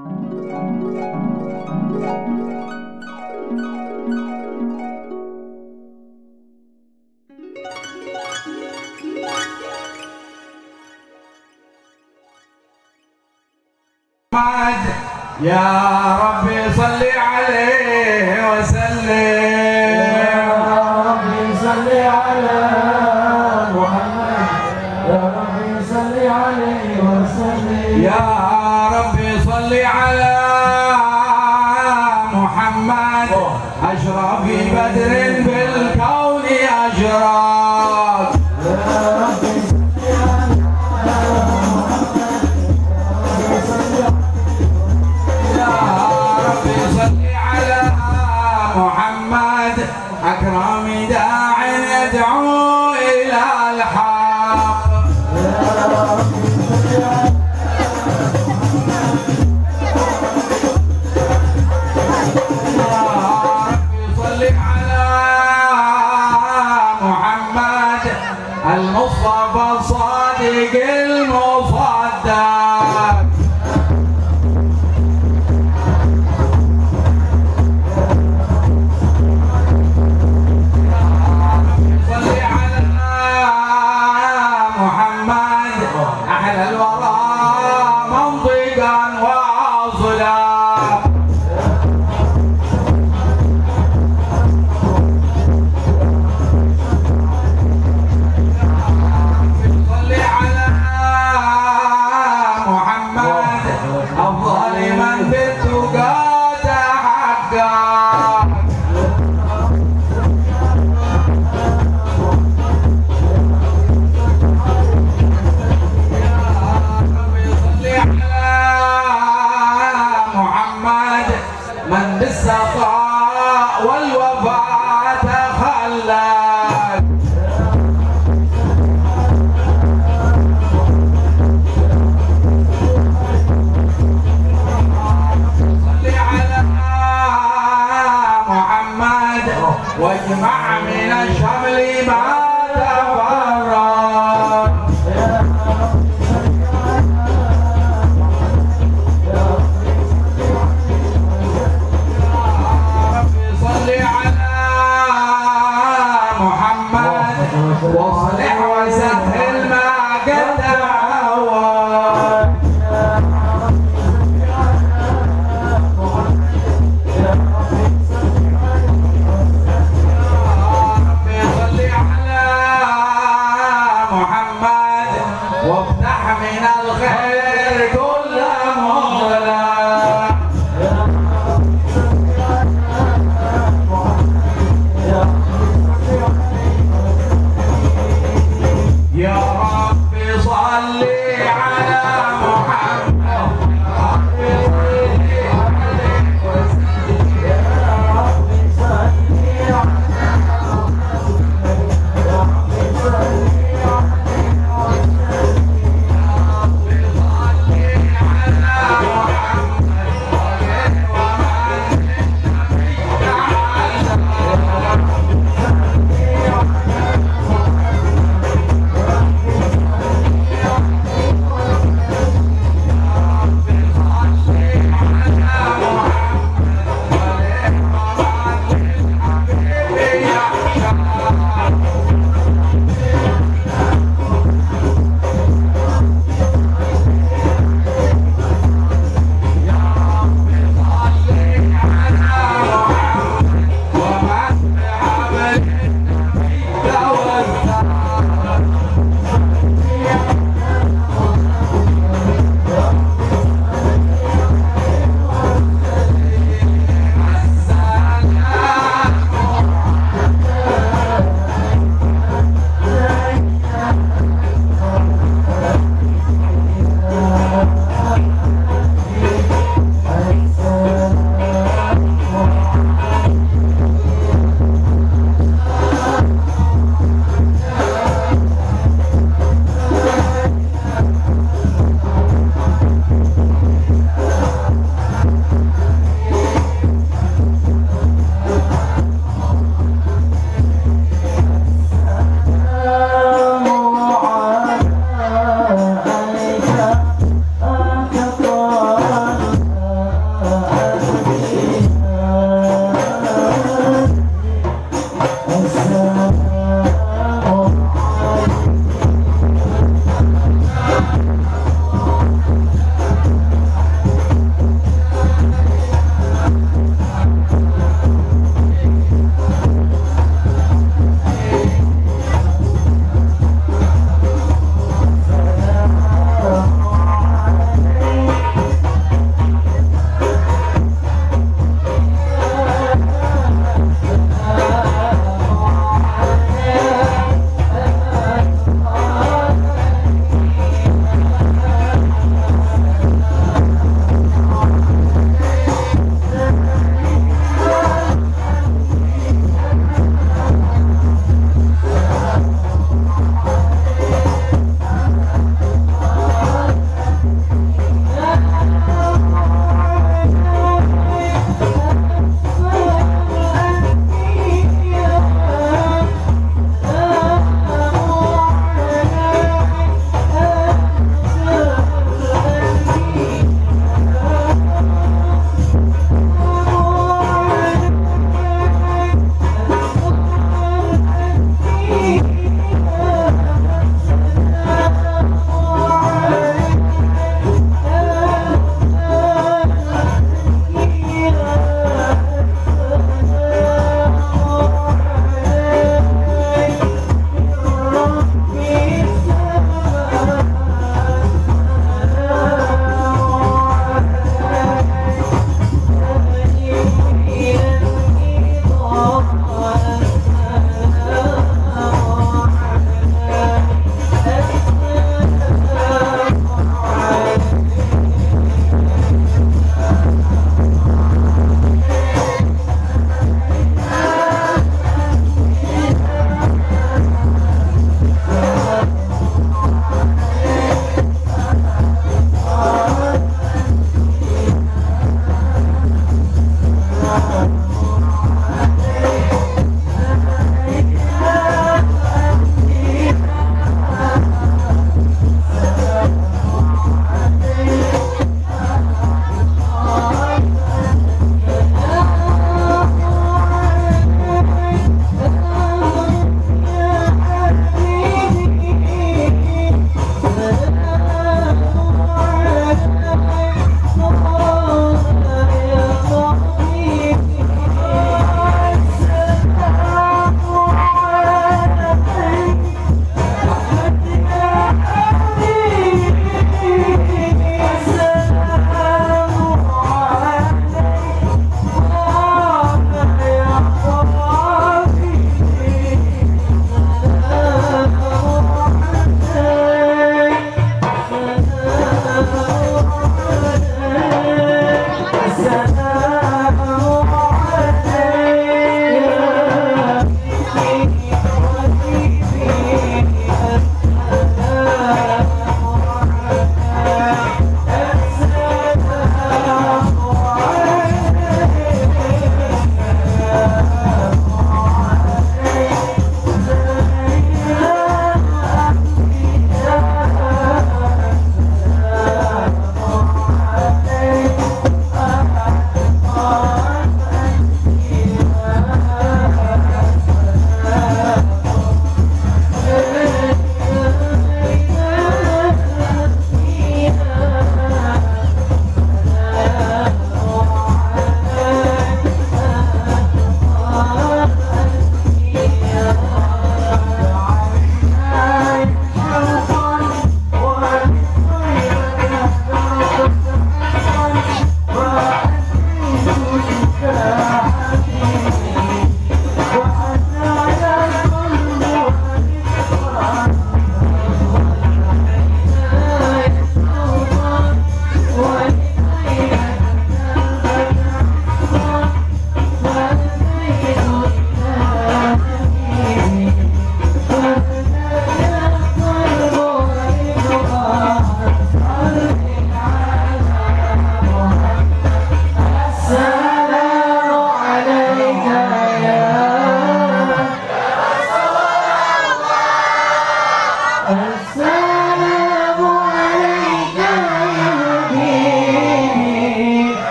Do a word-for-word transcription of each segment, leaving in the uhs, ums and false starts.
يا ربي صل عليه وسلم، يا ربي صل على محمد، يا ربي صل عليه وسلم، يا ربي صل على محمد أشرف بدر بالكون أشرف، يا ربي محمد أكرم داع يدعو إلى الحق، يا ربي صل على محمد المصطفى الصادق المصدق، أحلى الورى منطقا واصلا، صل على محمد أفضل من بالتقى تحقق، من بالسخاء والوفاء تخلق، صل على محمد واجمع من الشمل ما تفرق، واصلح وسهل ما قد تعود،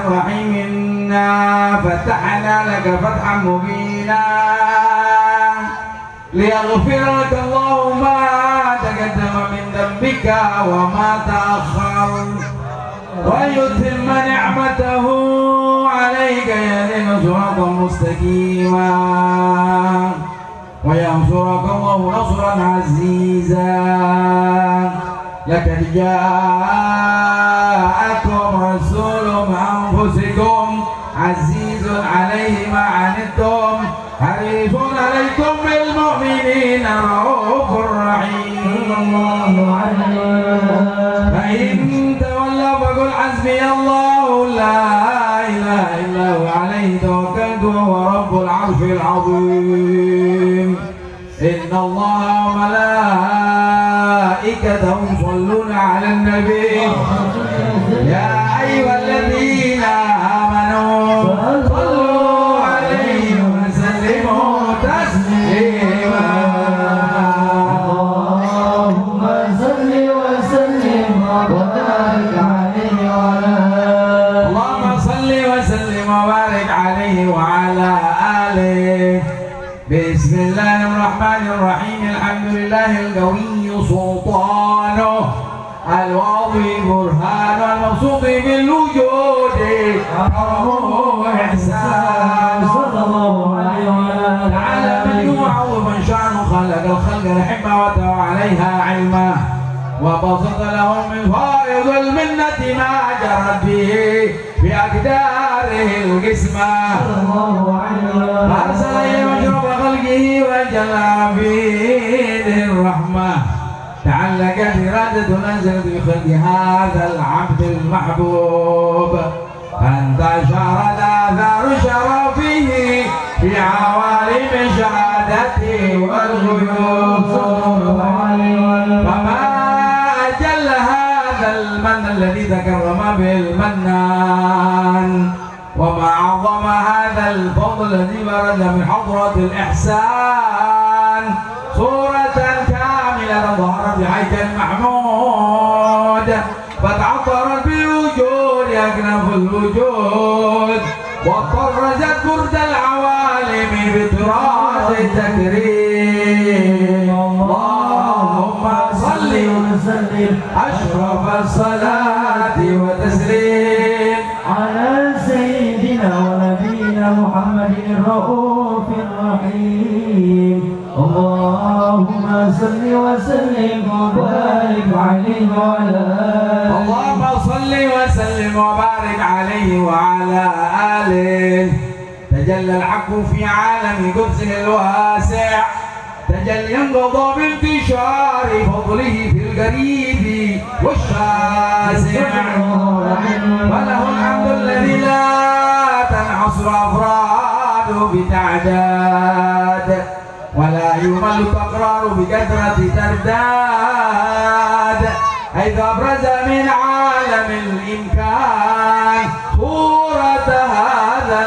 الرحيم إنا فتحنا لك فتحا مبينا ليغفر لك الله ما تقدم من ذنبك وما تأخر ويتم نعمته عليك يهديك صراطا مستقيما وينصرك الله نصرا عزيزا لقد جاءكم رسول من أنفسكم عزيز عليه ما عنتم حريص عليكم بالمؤمنين رؤوف رحيم فإن تولوا فقل حسبي الله لا إله إلا هو عليه توكلت وهو رب العرش العظيم إن الله وملائكته يصلون على النبي يا أيها الذين آمنوا صلوا عليه وسلموا تسليما اللهم صل وسلم وبارك عليه وعلى اللهم صل وسلم وبارك عليه وعلى آله بسم الله الرحمن الرحيم الحمد لله القوي سلطانه الواضي برهان المبسوط بالوجود كرمه وإحسانه صلى الله عليه وعلى تعالى من يوعظ من شأنه خلق الخلق الحكمة وتوى عليها علما وبسط لهم من فائض المنة ما جرت به بأقداره القسمة أرسل إليهم أشرف خلقه وجل عبيده الرحمة تعلقت إرادة نزلت بخلق هذا العبد المحبوب فانتشرت آثار شرفه في عوالم شهادته والغيوب فما أجل هذا المن الذي تكرم به المنان وما أعظم هذا الفضل الذي برز من حضرة الإحسان صورة كاملة ظهرت بهيكل محمود فتعطرت بوجود أكنف الوجود وطرزت برد العوالم بتراث التكريم اللهم صل وسلم أشرف الصلاة وتسليم على سيدنا ونبينا محمد الرؤوف الرحيم اللهم صل وسلم وبارك عليه وعلى اللهم صل وسلم وبارك عليه وعلى آله تجلى الحق في عالم قدسه الواسع تجليا قضى بانتشار فضله في القريب والشاسع وله الحمد الذي لا تنحصر أفراده بتعداد ولا يمل تقرار بكثرة ترداد حيث أبرز من عالم الإمكان صورة هذا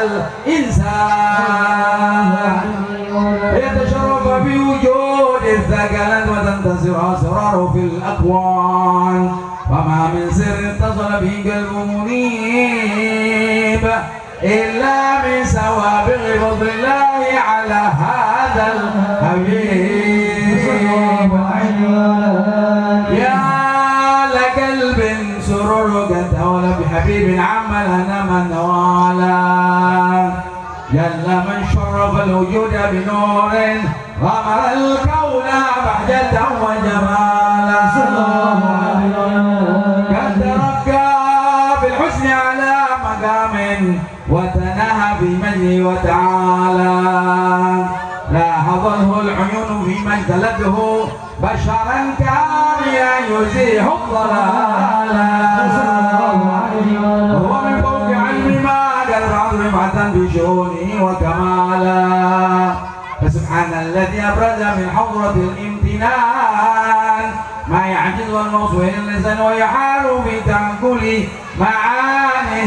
الإنسان يتشرف بوجود الثقلات وتنتصر أسراره في الأكوان وما من سر اتصل به قلب منيب إلا من سوابغ فضل الله على هذا الحبيب يا لقلب سرور قد تولى بحبيب عمل أنا من والاه جل من شرف الوجود بنور غمر الكون بهجة وجمالا قد ترقى بالحسن على مقام وتناهى بمجده وتعالى لاحظته العيون فيما اجتلته بشرا كاملا يزيح الضلال وهو من فوق علم ما قد عظمة بشؤونه وكمالا فسبحان الذي أبرز من حضرة الامتنان ما يعجز والموصول اللسان ويحال في تأكل معانيه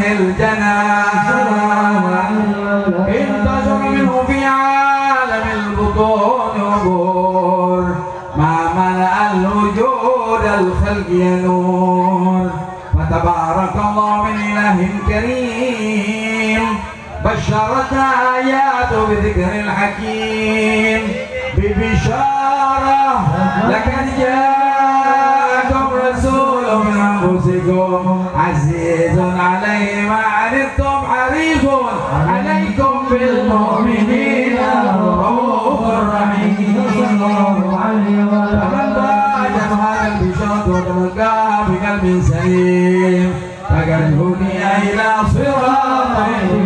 الجنان انتشر منه في عالم البطون وبور ما ملأ الوجود الخلق ينور فتبارك أرسلك الله من إله كريم بشرت آياته بذكر الحكيم ببشارة لقد جاءكم رسول من أنفسكم عزيز عليه ما عنتم حريص عليكم بالمؤمنين رؤوف رحيم. فمن باجت هذا البشارة وتلقاها بقلب سليم فقد هدي إلى صراط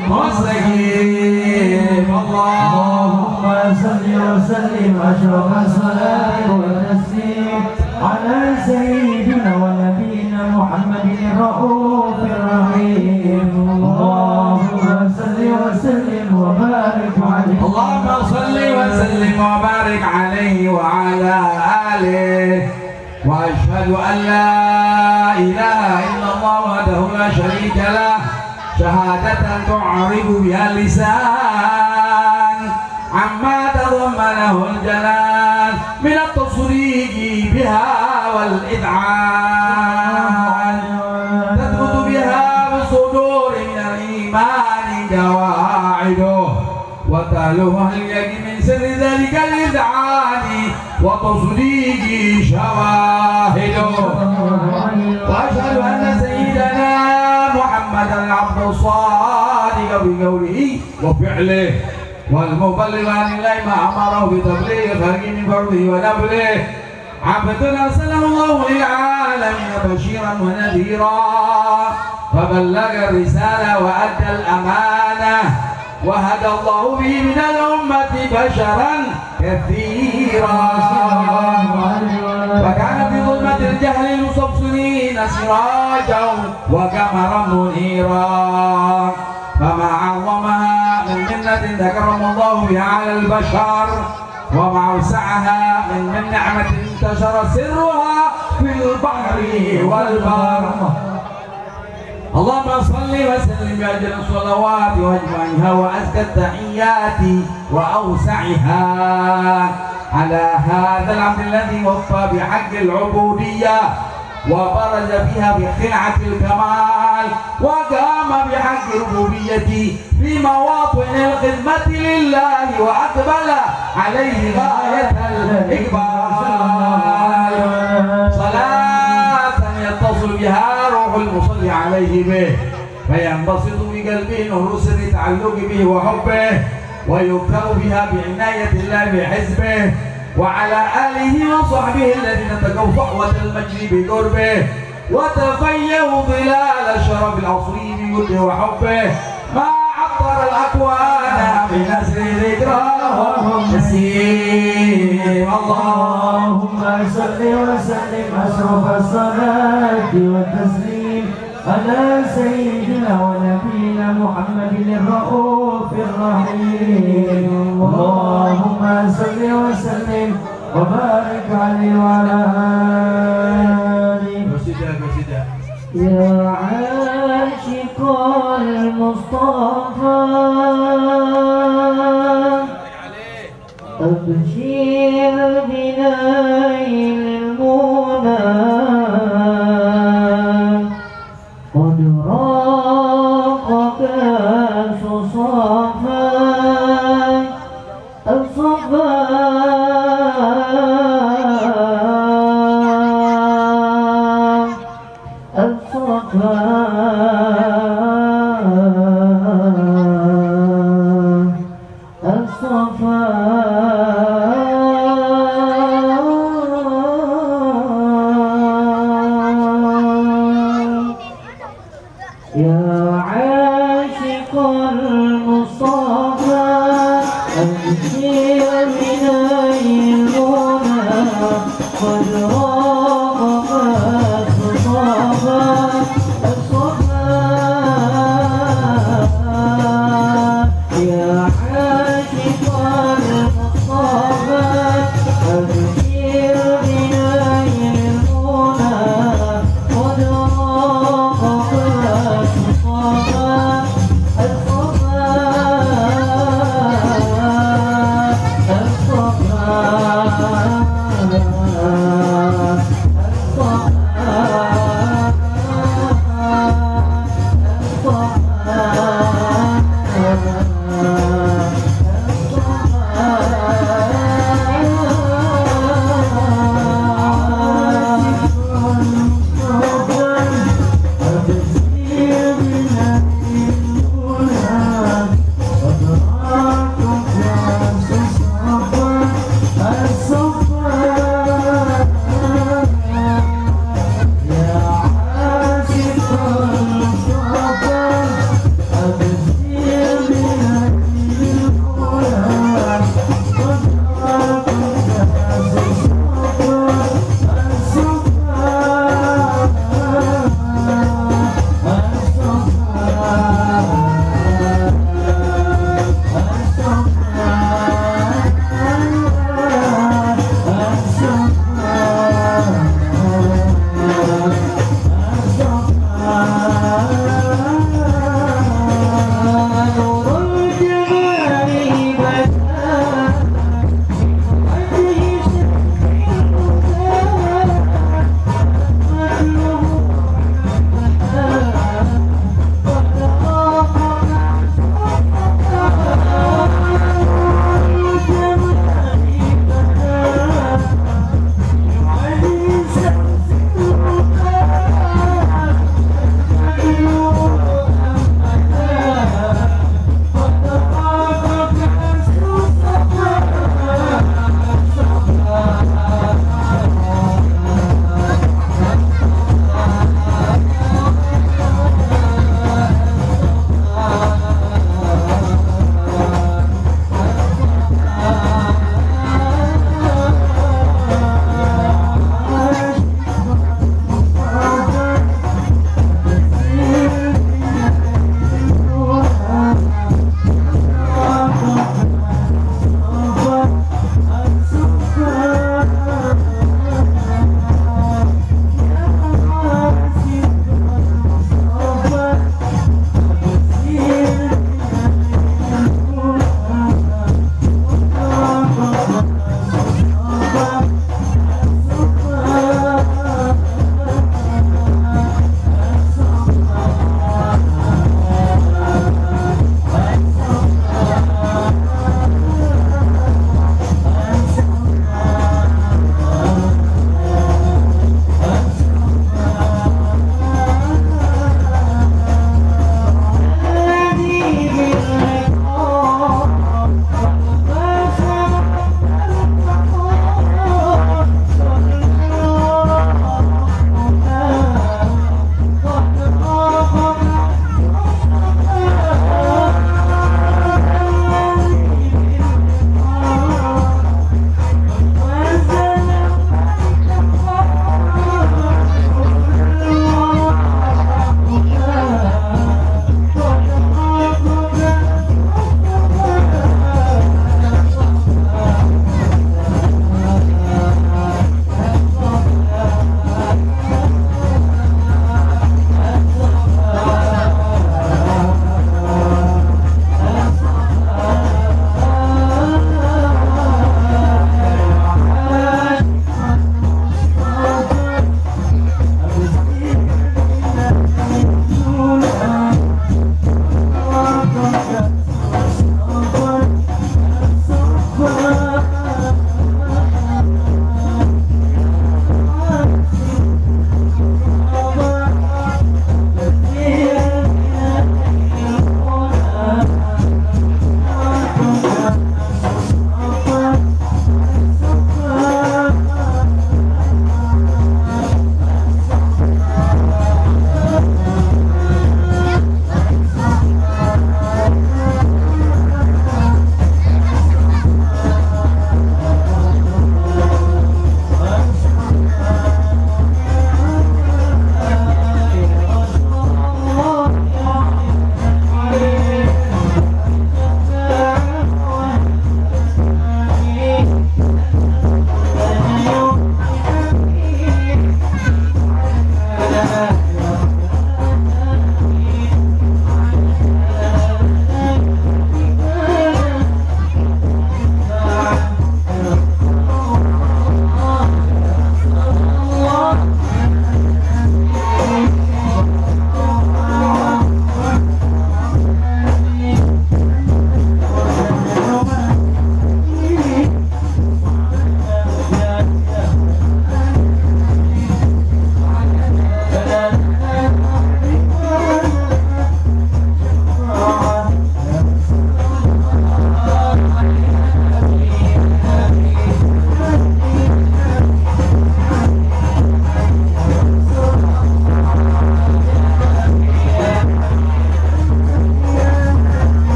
مستقيم. اللهم صل وسلم أشرف الصلاة والتسليم على سيدنا ونبينا محمد الرؤوف الرحيم. اللهم صل وسلم وبارك عليه. اللهم صل وسلم وبارك عليه وعلى آله. وأشهد أن لا إله إلا الله وحده لا شريك له شهادة تعرب بها اللسان عما تضمنه الجلال من التصريح بها والإذعان تثبت بها بالصدور من الإيمان قواعده وتألوها اليقين من سر ذلك الإذعان وتصديق شواهده. وأشهد أن سيدنا محمدا العبد الصادق بقوله وفعله والمبلغ عن الله ما أمره بتبليغ خلقه من فرضه ونفله عبد أرسله الله للعالمين بشيرا ونذيرا فبلغ الرسالة وأدى الأمانة وهدى الله به من الأمة بشرا كثيرا فكان في ظلمة الجهل المستبصرين سراجا وقمرا منيرا فما عظمها من منة تكرم الله بها على البشر وما أوسعها من من نعمة انتشر سرها في البحر والبر. اللهم صل وسلم بأجل الصلوات واجمعها وأزكى التحيات وأوسعها على هذا العبد الذي وفى بحق العبودية وبرز فيها بخلعة الكمال وقام بحق الربوبية في مواطن الخدمة لله وأقبل عليه غاية الإقبال. صلاة يتصل بها روح المصلي عليه به فينبسط بقلبه نور سر تعلق به وحبه ويكثر بها بعناية الله بحزبه وعلى آله وصحبه الذين تقوا صحوة المجد بقربه وتفيهوا ظلال شرف العصري بوده وحبه ما عطر الأكوان بنسر ذكراه نسيم. اللهم صل وسلم أشرف الصلاة والتسليم على سيدنا ونبينا محمد الرؤوف الرحيم. اللهم صل وسلم وبارك عليه وعلى آله. يا عاشق المصطفى أبشر بنيل المنى قد راقك صفا الصفا الصفا الصفا يا عاشق المصطفى أبشر بنيل المنى قد راقك الصفا الصفا يا عاشق المصطفى أبشر بنيل المنى قد راقك الصفا الصفا الصفا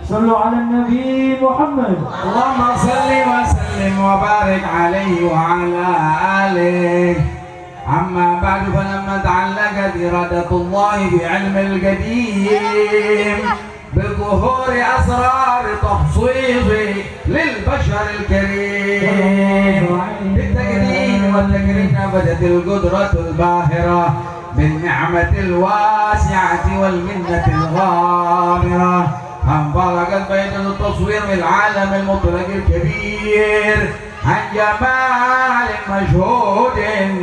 صلوا على النبي محمد. اللهم صل وسلم وبارك عليه وعلى آله. أما بعد، فلما تعلقت إرادة الله بعلم القديم بظهور أسرار تخصيصه للبشر الكريم بالتقديم والتكريم، نفذت القدرة الباهرة بالنعمة الواسعة والمنة الغامرة، فانفلقت بين التصوير العالم المطلق الكبير عن جمال مشهود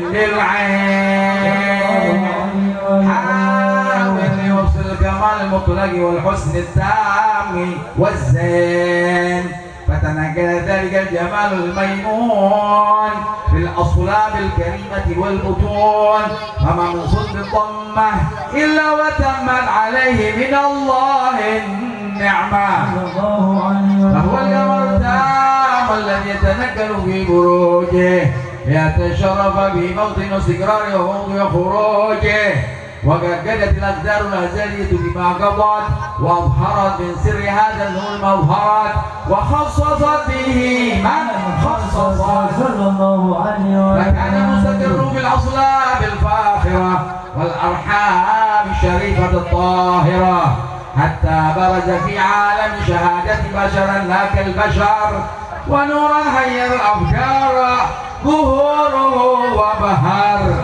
للعين، حاول يوصل الكمال المطلق والحسن التام والزين، فتنقل ذلك الجمال الميمون في الأصلاب الكريمة والبطون، فما من صد الضمة إلا وتمت عليه من الله النعمة، فهو القمر التام الذي يتنقل في بروجه ليتشرف به موطن استقراره وموضع خروجه، وقد قدت الأقدار الأزلية بما قضت وأظهرت من سر هذا النور المظهرات، وخصصت به من خصص صلى الله عليه وسلم، فكان مستقر في الأصلاب الفاخرة والأرحام الشريفة الطاهرة، حتى برز في عالم شهادة بشرا لا كالبشر، ونورا حير الأفكار ظهوره وبهر،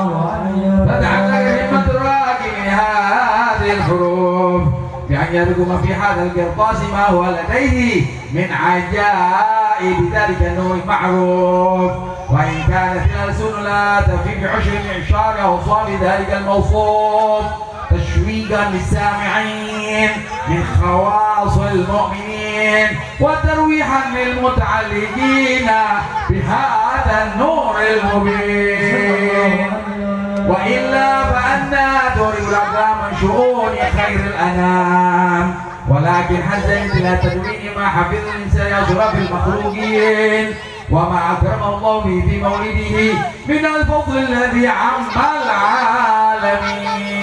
فتعلق همة الراكب من هذه الحروف بأن يرقم في هذا القرطاس ما هو لديه من عجائب ذلك النور المعروف، وإن كانت الألسن لا تفي بعشر معشار أوصاف ذلك الموصوف تشويقا للسامعين من خواص المؤمنين وترويحا للمتعلقين بهذا النور المبين، وإلا فأنا توري الأقلام من شؤون خير الأنام، ولكن حزنت إلى تدوين ما حفظ الإنسان أشرف المخلوقين وما أكرم الله به في مولده من الفضل الذي عم العالمين،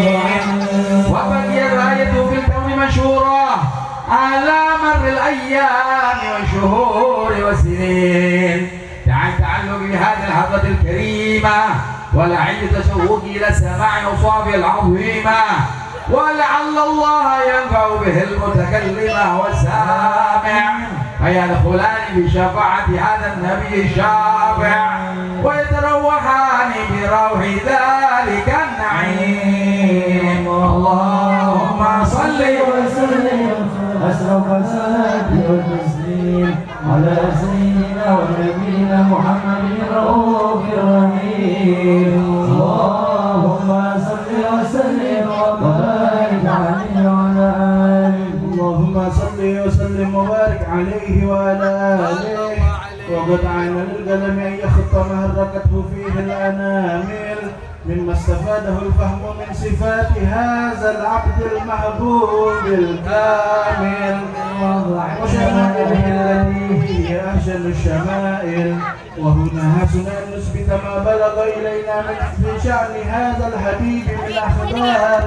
وبقي الآية في الكون مشهورة على مر الأيام والشهور والسنين، دعا التعلق بهذه الحضرة الكريمة ولعل تشوق إلى سماع أوصافه العظيمة، ولعل الله ينفع به المتكلم والسامع فيدخلان بشفاعة هذا النبي الشافع ويتروحان بروح ذلك النعيم. اللهم صل وسلم أشرف الصلاة والتسليم على سيدنا ونبينا محمد الرؤوف الرحيم. اللهم صل وسلم وبارك عليه وعلى آله. اللهم صل وسلم وبارك عليه وعلى آله. وقد عين للقلم أن يخط ما حركته فيه الأنامل مما استفاده الفهم من صفات هذا العبد المحبوب الكامل وشمائله التي هي أحسن الشمائل. وهنا حسن أن نثبت ما بلغ إلينا من في شأن هذا الحبيب من أخبار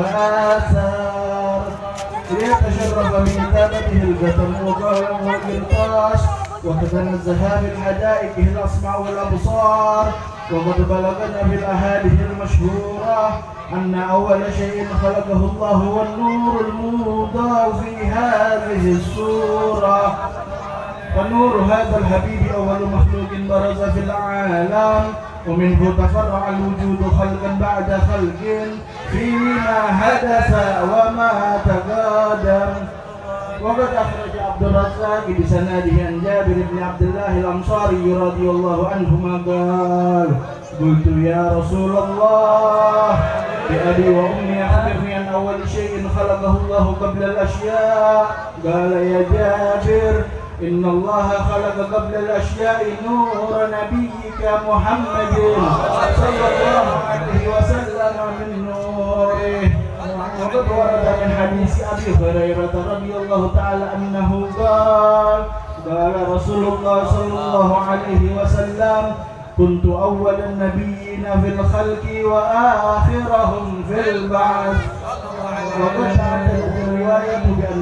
وآثار ليتشرف من كتابته القتم والقرطاس وتتنزه بالحدائق الأسمع والأبصار. وقد بلغنا في الأحاديث المشهورة أن أول شيء خلقه الله هو النور الموضع في هذه السورة. فنور هذا الحبيب أول مخلوق برز في العالم، ومنه تفرع الوجود خلقا بعد خلق فيما حدث وما تقادم. وقد أخرج عبد الرزاق بسنده عن جابر بن عبد الله الأنصاري رضي الله عنهما قال: قلت يا رسول الله بأبي وأمي أخبرني عن أول شيء خلقه الله قبل الأشياء. قال: يا جابر إن الله خلق قبل الأشياء نور نبيك محمد صلى الله عليه وسلم من نوره. وقد ورد من حديث أبي هريرة رضي الله تعالى عنه قال: قال رسول الله صلى الله عليه وسلم: كنت أول النبيين في الخلق وآخرهم في البعث. وقد شهدت الرواية بأن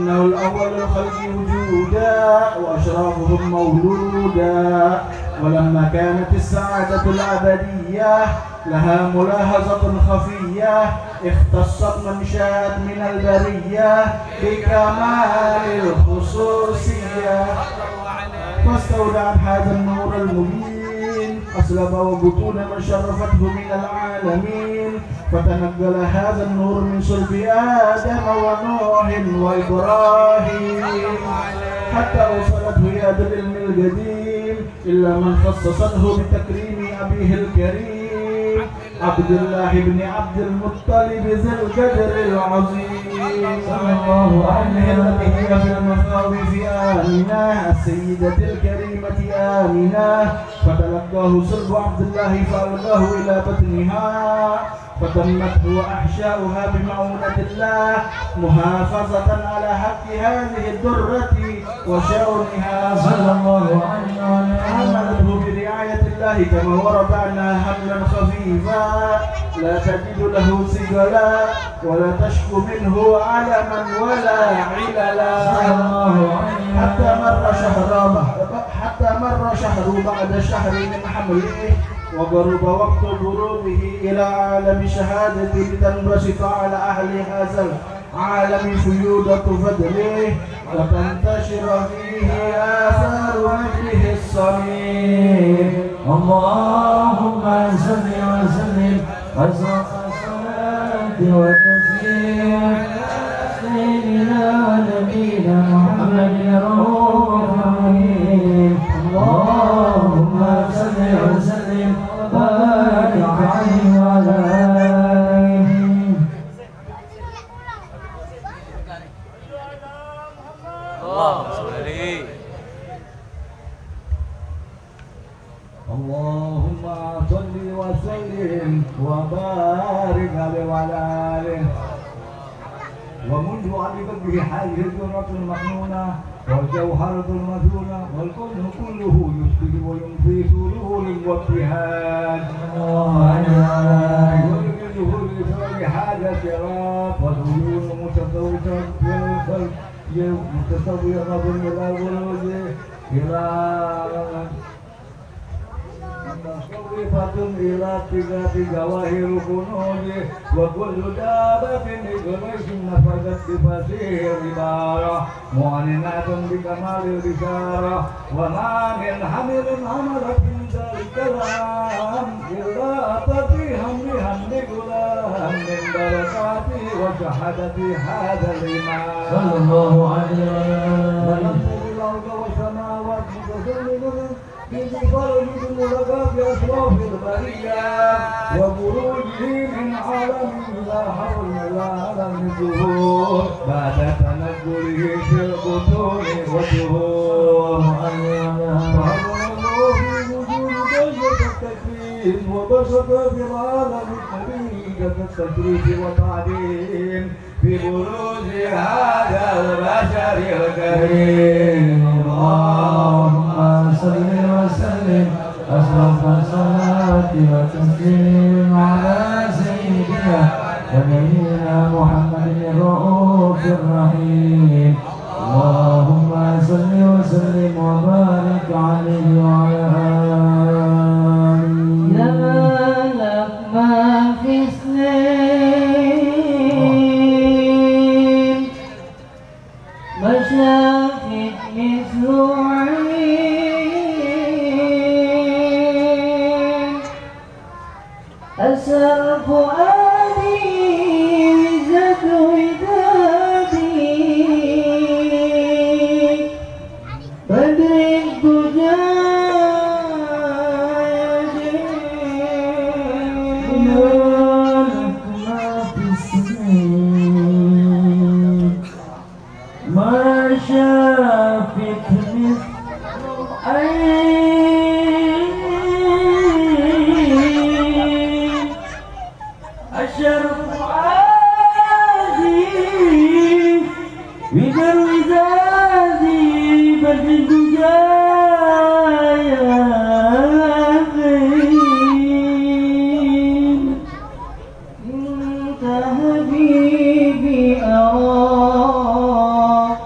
فإنه الأول الخلق وجودا وأشرافهم مولودا. ولما كانت السعادة الأبدية لها ملاحظة خفية اختصت من شاءت من البرية بكمال الخصوصية، فاستودعت هذا النور المبين أسلب وبطون من شرفته من العالمين، فتنقل هذا النور من صلب آدم ونوح وإبراهيم حتى أوصلته يد العلم القديم، إلا من خصصته بتكريم أبيه الكريم عبد الله بن عبد المطلب ذي القدر العظيم صلى الله عليه التي هي في المخاوف آمنة السيدة الكريمة آمنة، فتلقاه صلب عبد الله فألقاه إلى بطنها فتمته وأحشاؤها بمعونة الله محافظة على حق هذه الدرة وشؤونها صلى الله عليه وسلم، حملته برعاية الله كما ورد عنها حملا خفيفا لا تجد له ثقلا ولا تشكو منه علما ولا عللا، حتى مر شهر حتى مر شهر بعد شهر من حمله وقرب وقت غروبه إلى عالم شهادته لتنبسط على أهل هذا العالم فيوضة فضله وتنتشر فيه آثار مجده الصميم. اللهم صل وسلم أشرف الصلاة والتسليم سيدنا ونبينا محمد الرؤوف الرحيم. اللهم صل وسلم وبارك عليه وعلى آله. اللهم صل. اللهم صل وسلم وبارك عليه وعلى آله. ومنذ علقت به هذه الجرة المكنونة والجوهرة المدونة والكون كله يسبح وينفي سرور وابتهاج ويجده لفعل هذا الصراط والعيون متسوية في القلب متسوية إلى الغروج إلى مصرفة إلى اتجاه جواهر كنوز وكل دابة لقريش نفذت بفسيح العبارة معلنات بكمال البشارة، وما من حمل عملت من ذلك الكلام إلا تفيها بهم غلام من بركاته وشهادة هذا الإمام صلى الله عليه وسلم. الأرض والسماوات متزلزلة بفرج الملقى بأشراف البرية وبروجه من عالم لا حول ولا عالم الظهور بعد تنقله في البطون والظهور، فهو في وجود درجة التكريم وبسط في العالم الكبير التشريف والتعظيم ببروز هذا البشر الكريم. اللهم صل وسلم أشرف الصلاة والتسليم على سيدنا ونبينا محمد الرؤوف الرحيم. اللهم صل وسلم وبارك عليه وعلى آله. لا لك ما في مشافت مثل عين أسر فؤادي زد ودادي بدر الدجى ما شافت مثل عين أشرف عادي بدر ودادي بدر الدجايا انت حبيبي أراك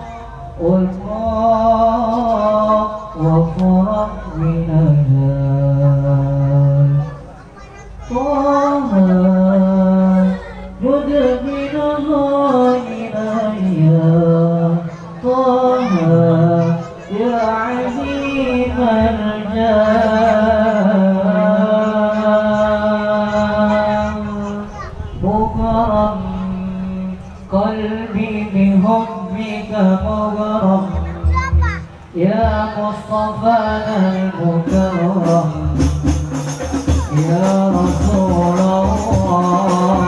المغرم يا مصطفانا المكرم يا رسول الله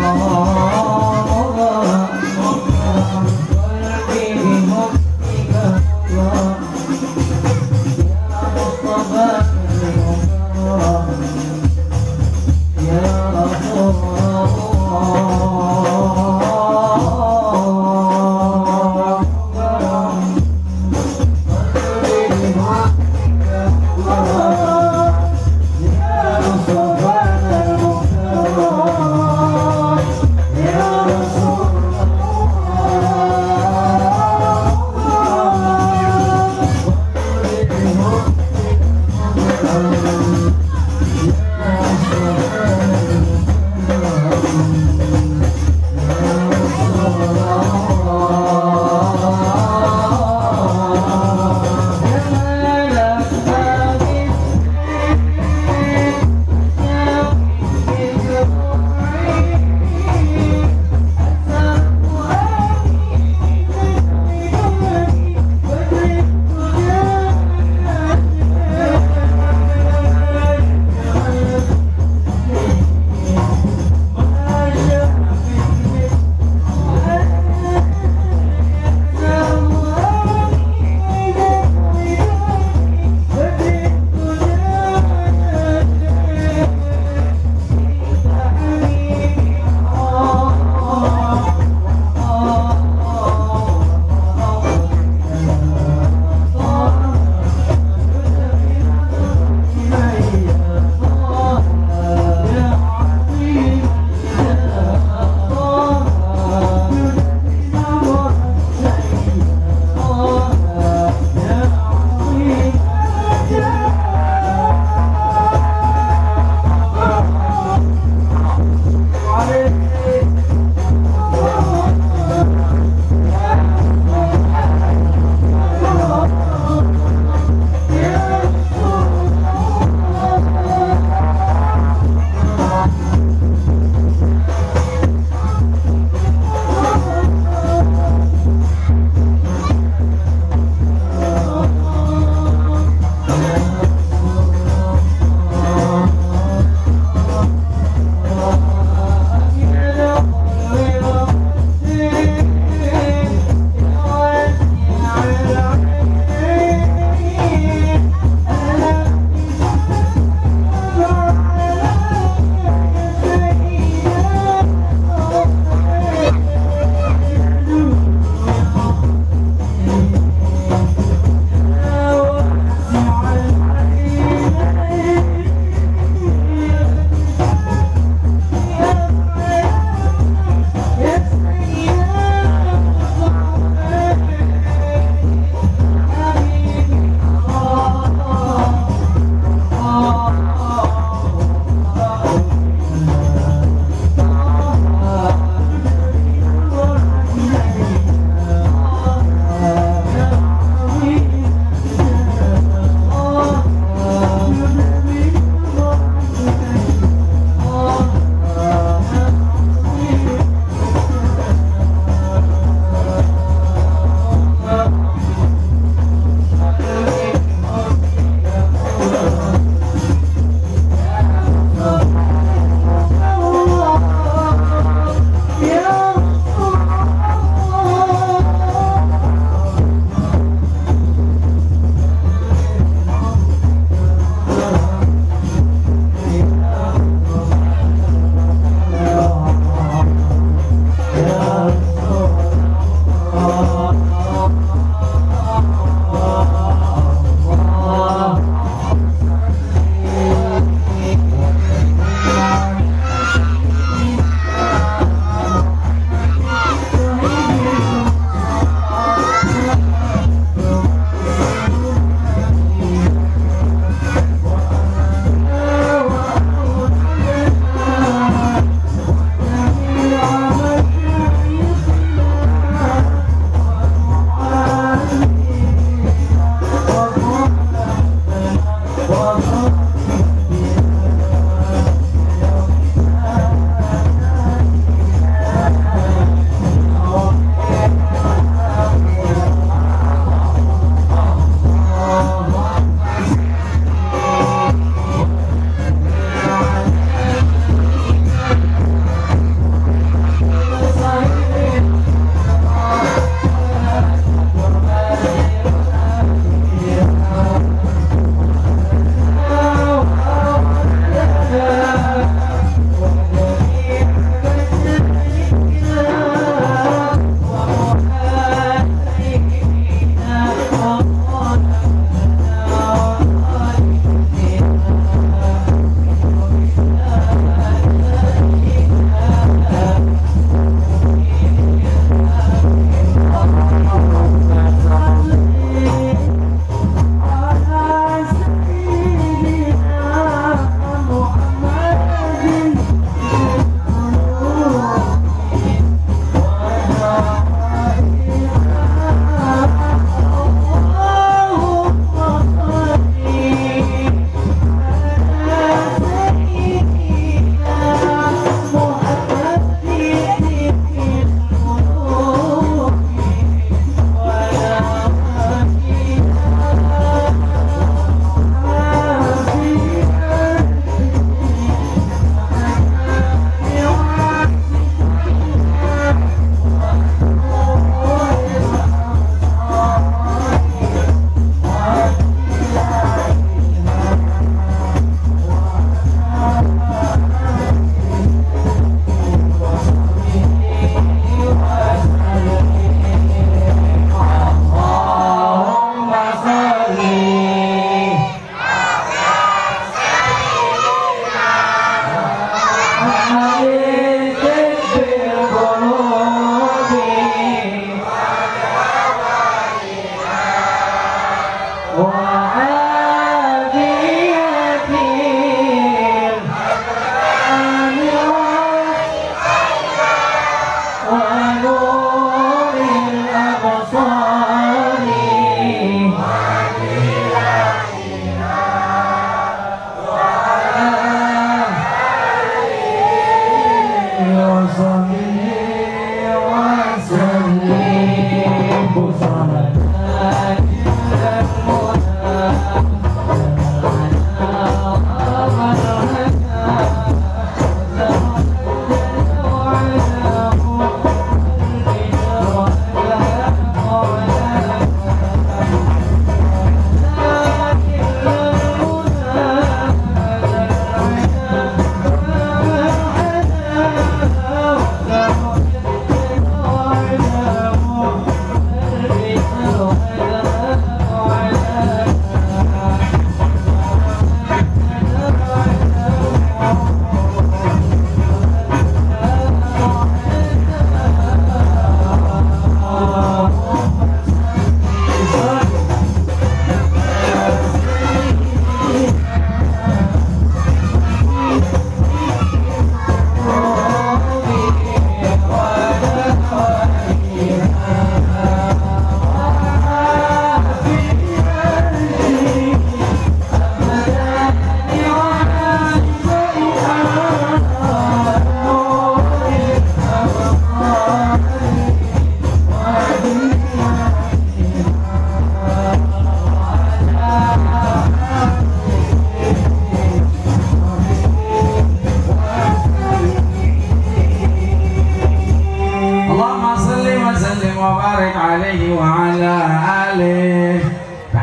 قلبي بحبك مغرم يا مصطفانا المكرم يا رسول الله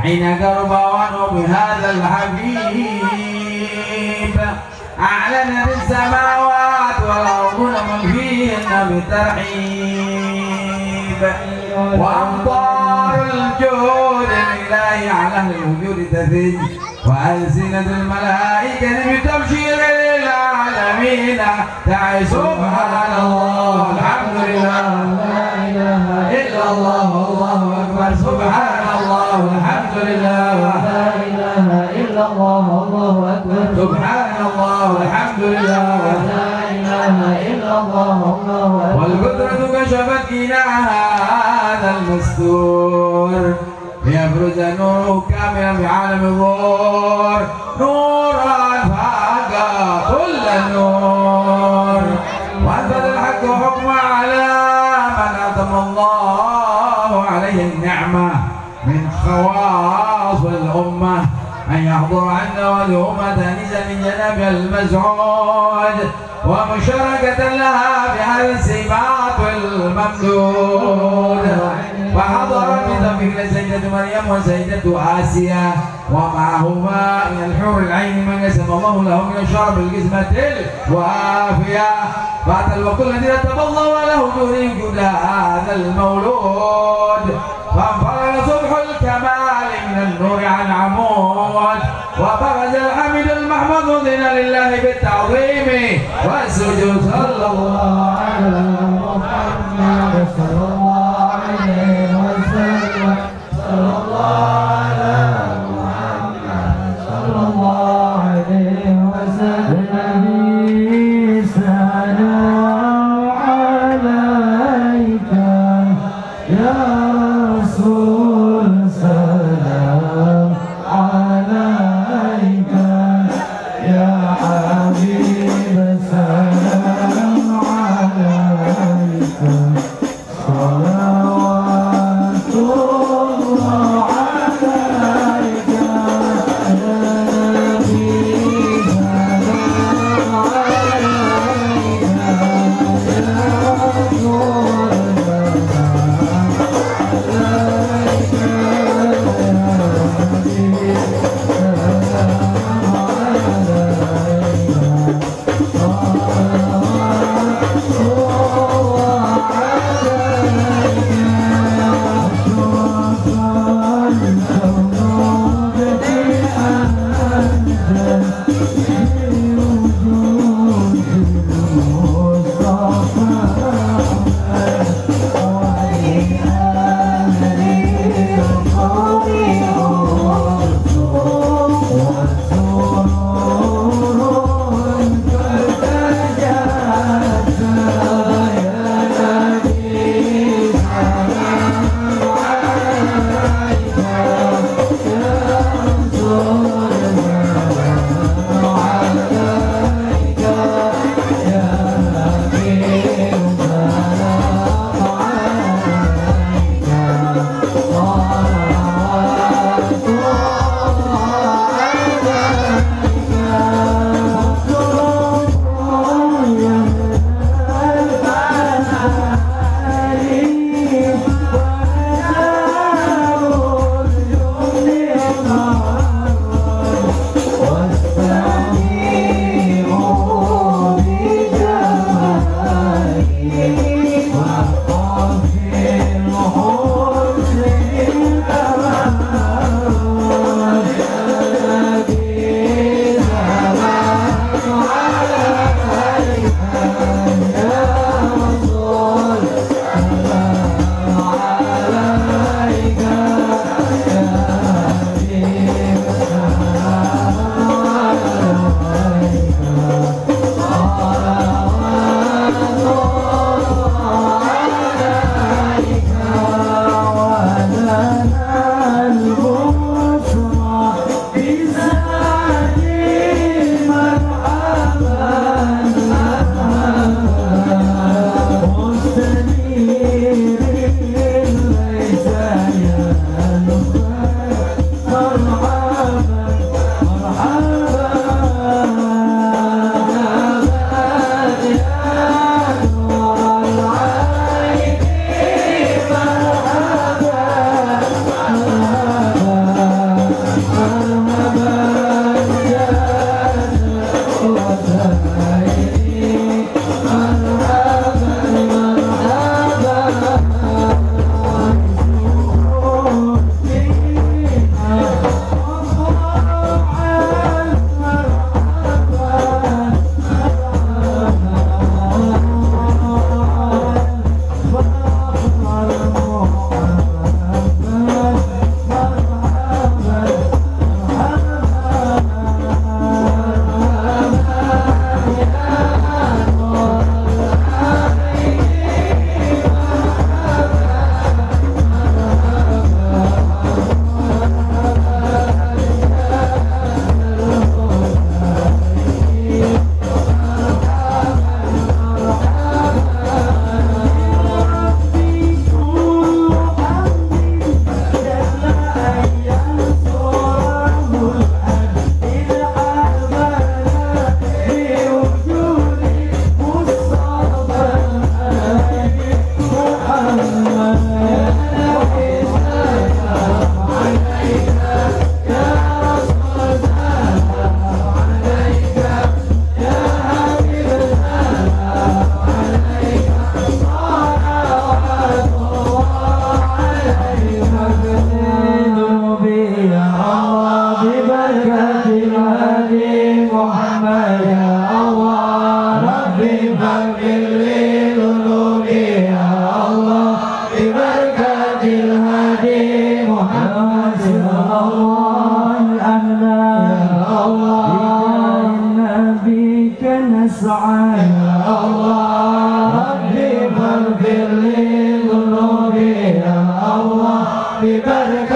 حين قرب عنه بهذا الحبيب أعلن بالسماوات والأرض من فيهن بترحيب وأمطار الجود الإلهي على أهل الوجود تثج وألسنة الملائكة بتبشير للعالمين تعي سبحان الله الحمد لله لا إله إلا الله والله أكبر سبحان الله الحمد لله لا إله إلا الله والله أكبر سبحان الله الحمد لله لا إله إلا الله والله أكبر والقدرة كشفت غنى هذا المستور ليبرز نوره كاملا في عالم الظهور نورا فاق كل النور وأثبت الحق حكم على من أتم الله عليه النعمة من خواص الأمة أن يحضر عنا والأمة تأنيسا من جنابها المسعود ومشاركة لها بهذا السباط الممدود فحضر بذبح سيدة مريم وسيدة آسيا ومعهما من الحور العين من قسم الله له من الشرب القسمة الوافية بعد الوقت الذي رتب الله له دون وجود هذا المولود فانفرد صبح الكمال من النور عن عمود وبرز الحمد المحمود ذنا لله بالتعظيم والسجود صلى الله على محمد صلى الله عليه وسلم صلى الله على محمد صلى الله عليه وسلم سلام عليك يا رسول سلام عليك يا حبيب سلام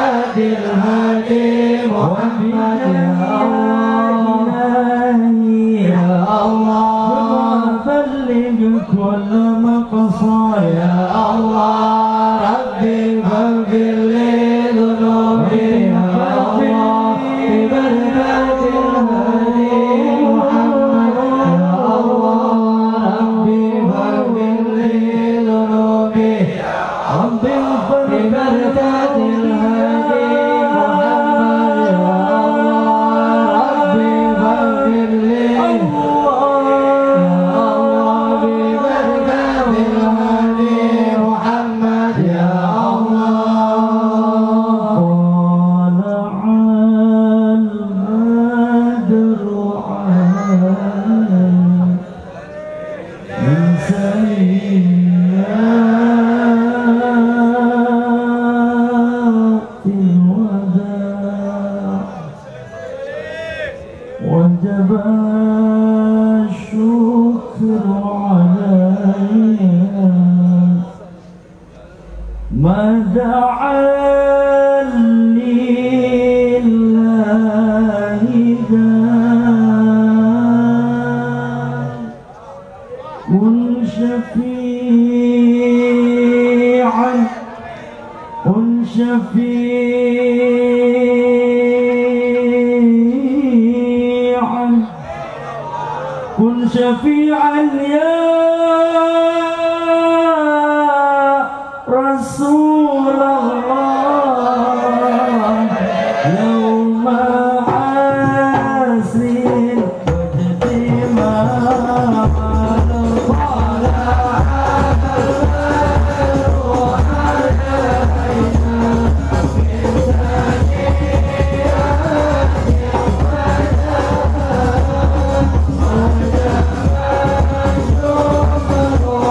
ببركة الهادي محمد يا الله بلغ كل مقصود يا الله ربي فاغفر لي ذنوبي يا الله ببركة الهادي محمد يا الله ربي فاغفر لي ذنوبي ربي اغفر ببركة الهادي محمد يا الله ربي فاغفر لي يا الله ببركة الهادي محمد يا الله طلع البدر علينا من سيئات الوداع وجب الشكر علينا ما دعا لله داع كن شفيعا كن شفيعا كن شفيعا يا رسول الله يوم عسر وجد ما Oh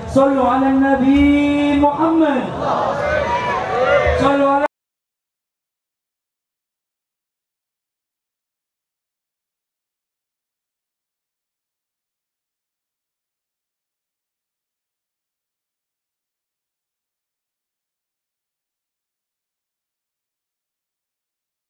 صلوا على النبي محمد. صلوا على